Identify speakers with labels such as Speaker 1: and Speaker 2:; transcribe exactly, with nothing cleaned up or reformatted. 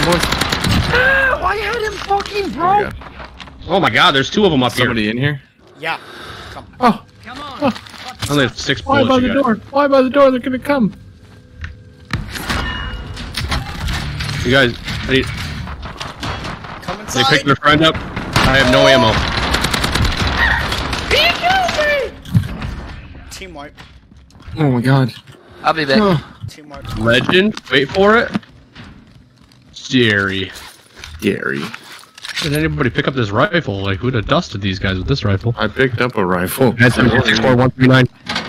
Speaker 1: boys.
Speaker 2: Ah, I had him fucking, bro.
Speaker 3: Oh my god, there's two of them up
Speaker 1: Somebody
Speaker 3: here.
Speaker 1: in here?
Speaker 2: Yeah. Come.
Speaker 4: Oh.
Speaker 2: Come on.
Speaker 4: Oh.
Speaker 3: I only have six
Speaker 4: Why
Speaker 3: bullets.
Speaker 4: by
Speaker 3: You
Speaker 4: the
Speaker 3: guys.
Speaker 4: door? Why by the door? They're gonna come.
Speaker 3: You guys, they,
Speaker 2: Come
Speaker 3: they
Speaker 2: inside.
Speaker 3: picked their friend up. I have no ammo.
Speaker 2: Team wipe.
Speaker 4: Oh my god.
Speaker 5: I'll be back.
Speaker 4: Oh.
Speaker 2: Team wipe.
Speaker 3: Legend, wait for it. Jerry.
Speaker 1: Gary.
Speaker 3: Did anybody pick up this rifle? Like, who'd have dusted these guys with this rifle?
Speaker 1: I picked up a rifle.
Speaker 3: That's six four one three nine.